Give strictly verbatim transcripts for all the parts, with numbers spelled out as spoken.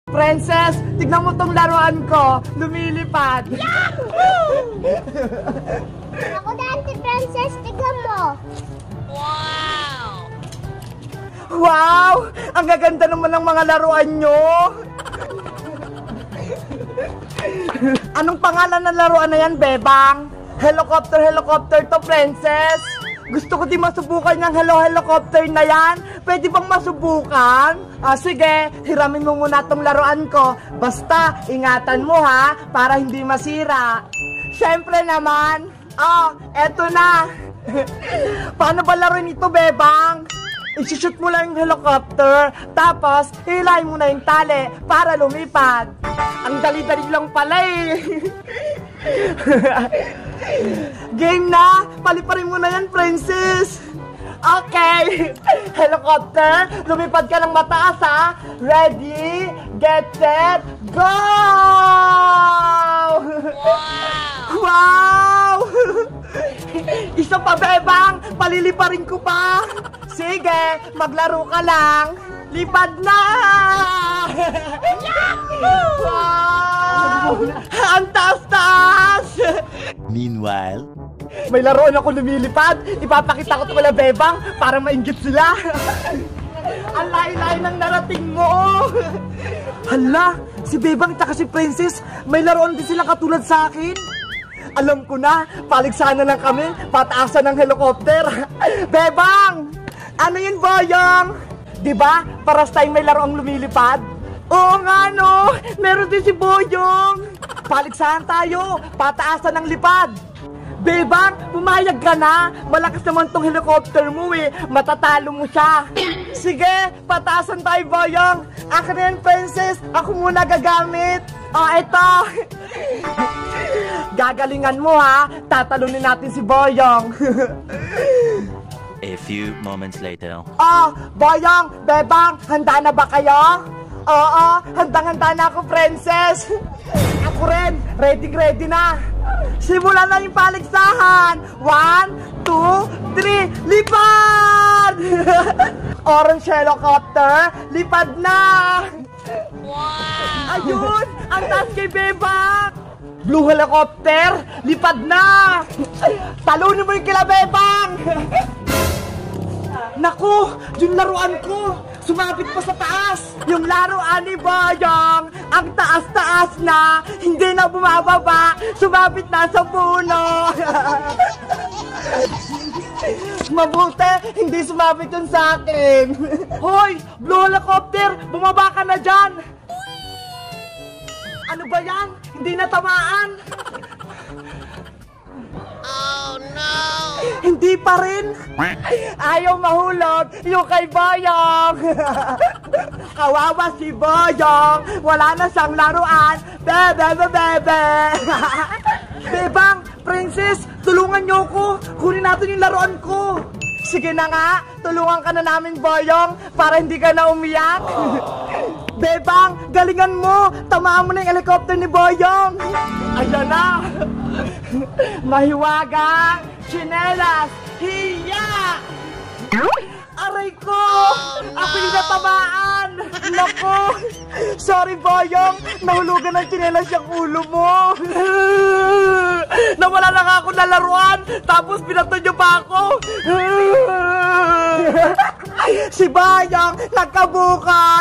Princess, tignan mo tong laruan ko. Lumilipad. Ako din, si Princess. Tignan mo. Wow! Wow! Ang gaganda naman ng mga laruan nyo. Anong pangalan ng laruan na yan, Bebang? Helicopter, helicopter to, Princess. Gusto ko din masubukan yung hello helicopter na yan. Pwede bang masubukan? Ah, sige, hiramin mo muna tong laruan ko. Basta, ingatan mo ha, para hindi masira. Siyempre naman. Ah, eto na. Paano ba laruin ito, Bebang? I-shoot mo lang yung helicopter, tapos hilahin mo na yung tali para lumipad. Ang dali-dali lang pala eh. Game na! Paliparin mo na yan, Princess! Okay! Helicopter, lumipad ka ng mataas ha! Ready, get set, go! Wow! Wow! Isa pa, Bebang! Paliliparin ko pa! Sige, maglaro ka lang! Lipad na! Wow! Ang taas-taas! Meanwhile, may laruan ako lumilipad. Ipapakita ko ito wala, Bebang, para mainggit sila. Ang layo-layo ng narating mo. Hala, si Bebang at si Princess, may laruan din sila katulad sa akin. Alam ko na, paligsahan na lang kami, pataasan ng helicopter. Bebang! Ano yun, Boyong? Diba, paras tayong may laruang lumilipad? Oo nga, no? Meron din si Boyong. Paligsahan tayo, pataasan ng lipad. Bebang, pumayag ka na. Malakas naman tong helicopter mo eh. Matatalo mo siya. Sige, pataasan tayo, Boyong. Akin na yan, Princess. Ako muna gagamit. Oh, eto. Gagalingan mo ha. Tatalunin natin si Boyong. a few moments later. Oh, Boyong, Bebang, handa na ba kayo? Oo, handang-handa na ako, Princess. Ako rin, ready-ready na. Simulan na yung paligsahan. One, two, three, lipad! Orange helicopter, lipad na! Wow! Ayun, ang taas kay Bebang! Blue helicopter, lipad na! Talunin mo yung kila Bebang! Naku, yung laruan ko! Sumabit pa sa taas! Yung laruan ni Boyong, ang taas-taas na, hindi na bumababa, sumabit na sa puno! Mabuti, hindi sumabit yun sa akin! Hoy! Blue helicopter! Bumaba ka na dyan! Ano ba yan? Hindi na tamaan! Oh no! Hindi pa rin! Ayaw mahulog yung kay Boyong! Kawawa si Boyong! Wala na siyang laruan! Bebe, bebe, bebe! Bebang, Princess, tulungan niyo ko! Kunin natin yung laruan ko! Sige na nga, tulungan ka na namin, Boyong, para hindi ka na umiyak! Bebang, galingan mo! Tamaan mo na yung helicopter ni Boyong! Ayan na! Mahiwagang tsinelas! Hiya! Aray ko! Oh, no! Ako yung natamaan! Naku! Sorry, Boyong! Nahulugan ng tsinelas yung ulo mo! Nawala lang ako na laruan! Tapos pinato niyo pa ako! Si Boyong! Nagkabukan!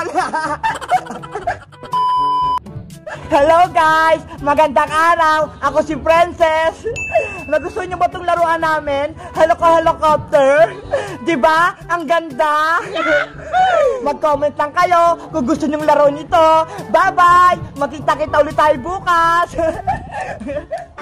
Hello guys! Magandang araw! Ako si Princess! Nagustuhan niyo ba itong laruan namin? Helicopter? Diba? Ang ganda! Mag-comment lang kayo kung gusto niyong laro nito. Bye-bye! Magkita-kita ulit tayo bukas!